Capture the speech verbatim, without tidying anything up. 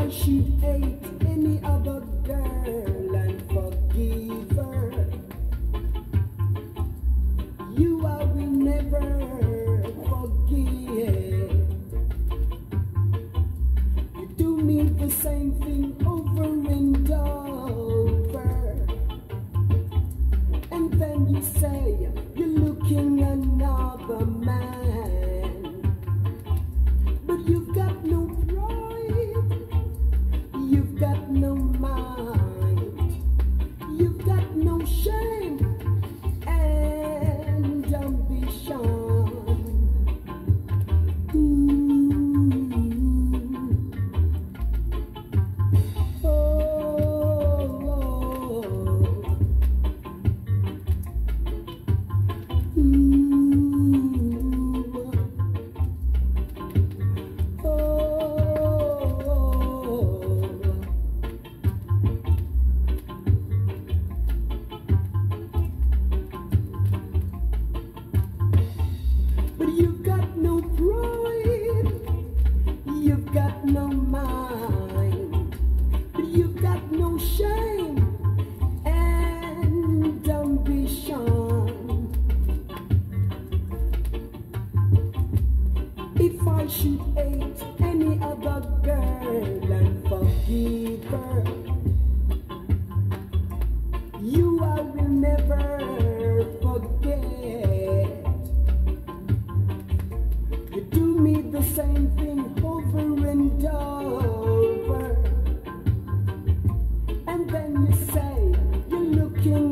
I should hate any other girl and forgive her, you I will never forget. You do me the same thing over and over, and then you say you're looking another man, but you've got no pride, you've got no mind, you've got no shame and ambition. But you've got no pride, you've got no mind, but you've got no shame and ambition. If I should hate any other girl and forgive her, you I will never forget. You do me the same thing over and over, and then you say you're looking